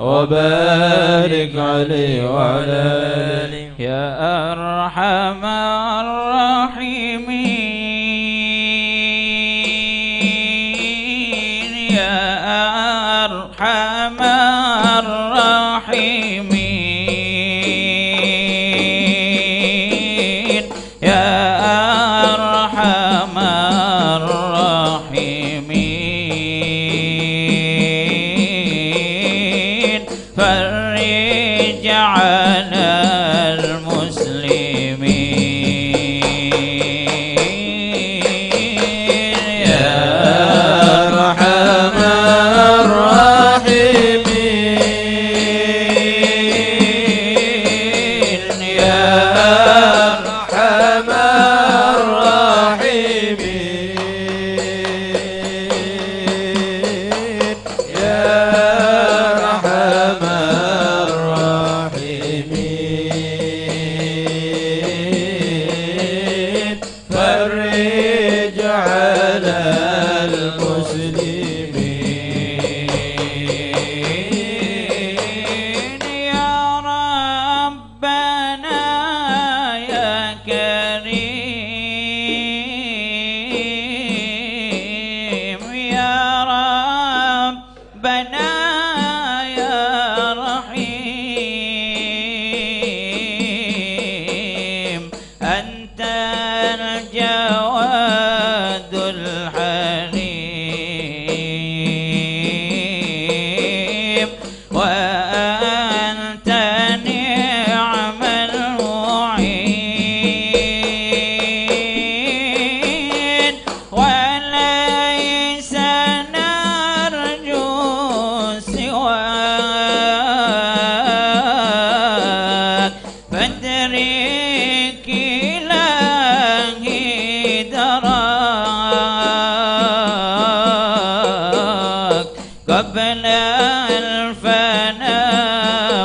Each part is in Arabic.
وبارك عليه وعلى آله يا أرحم الراحمين يا أرحم الراحمين يا أرحم الراحمين فرج على المسلمين يا أرحم الراحمين يا أرحم الراحمين يا أرحم الراحمين فرج على المسلمين يا ربنا يا كريم يا ربنا يا رحيم أنت الجواد الحليم وأنت نعم المعين وليس نرجو سواك فادرك إلهي دراك قبل الفناء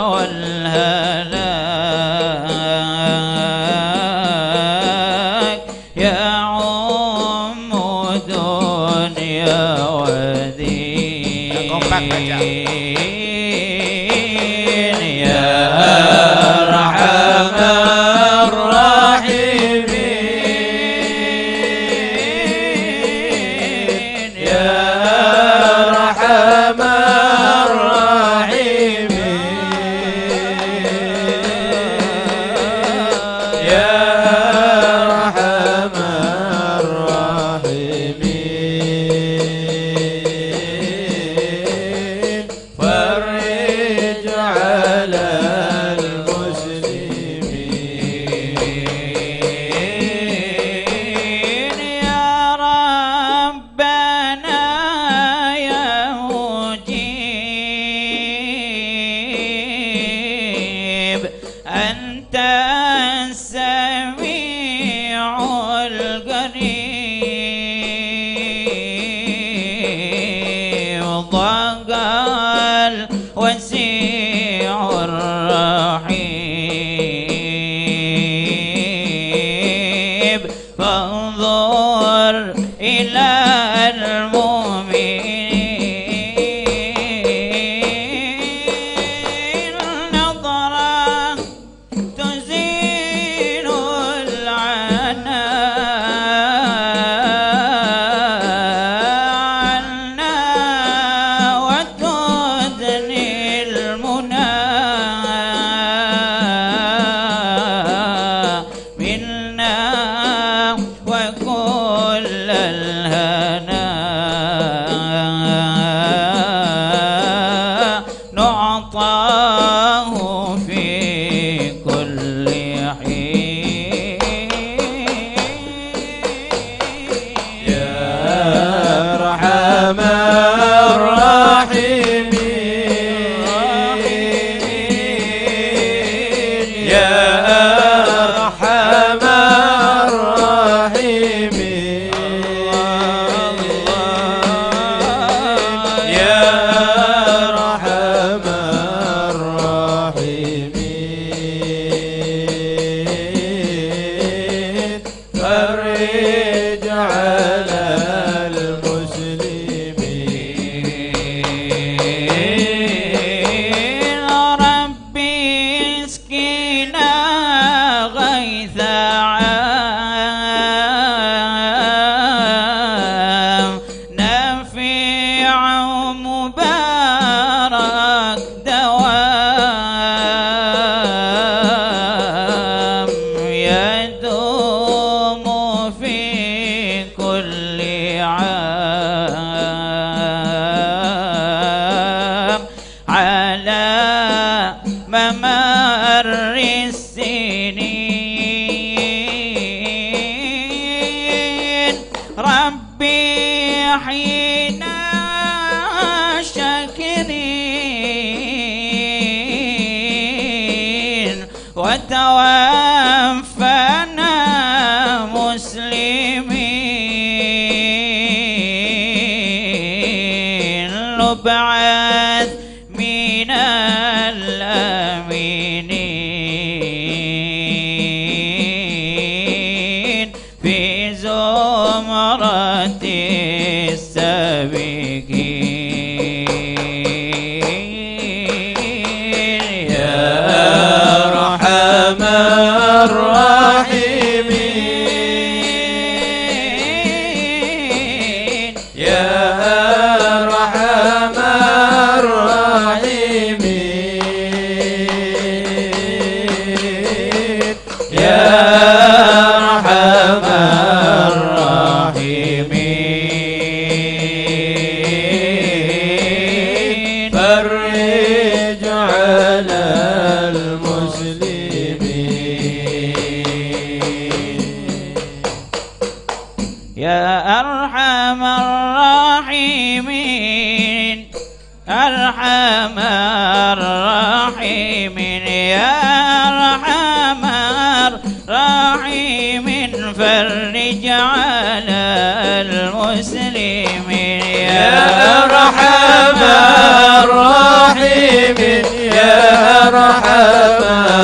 والهلاك يا عم دنيا ودين يا أرحم الراحمين يا أرحم الراحمين يا أرحم الراحمين فرج على المسلمين يا ربنا يا مجيب أنت السميع القريب ضاق الوسيع الرحيم فانظر إلى المؤمنين نظرة تزيل العنا عنا وتدني المنى منا وكل الهنا نعطاه في كل حين يا أرحم الراحمين يا أرحم الراحمين يا أرحم الراحمين فرج على المسلمين على ممر السنين. ربي حين شاكرين وتوفنا مسلمين. نبعث من الآمنين في زمرة السابقين. يا أرحم الراحمين يا أرحم الراحمين يا أرحم الراحمين. فرج على يا أرحم الراحمين أرحم الراحمين يا أرحم الراحمين. فرج على المسلمين يا أرحم الراحمين يا أرحم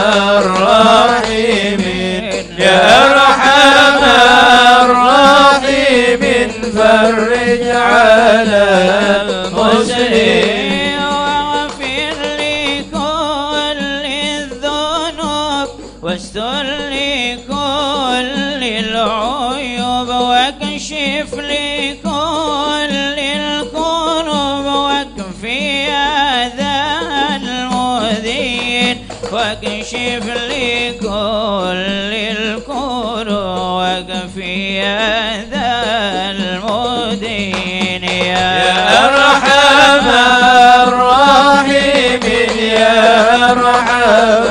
الراحمين يا أرحم الراحمين. فرج على المسلمين واغفر لكل الذنوب واستر لكل العيوب واكشف لكل الكروب واكفي أذى المؤذين واكشف لكل الكروب واكفي أذى المؤذين. يا أرحم الراحمين يا أرحم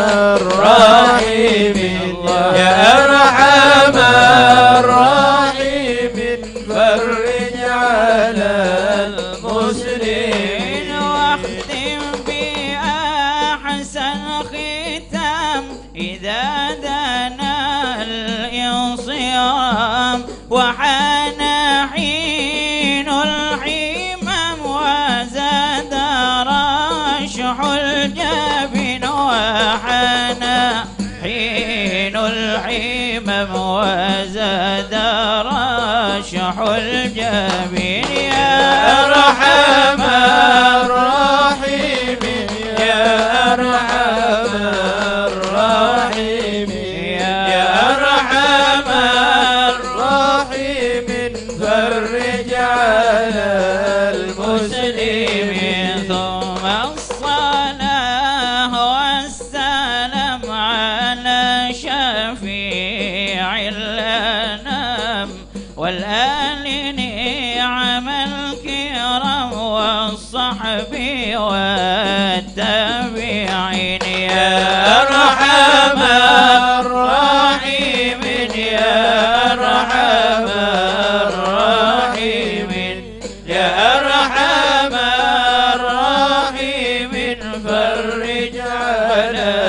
الراحمين يا أرحم الراحمين. فرج على المسلمين واختم بأحسن ختام إذا دنا الانصيام وحان حين الحمام وزاد رشح الجبين وحان حين الحمام وزاد رشح الجبين. يا أرحم الراحمين يا أرحم الراحمين يا أرحم الراحمين. فرج على المسلمين ثم الصلاة والسلام على شفيع الأنام والآل نعم الكرام والصحب والتابعين. يا أرحم الراحمين يا أرحم الراحمين يا أرحم الراحمين. فرج على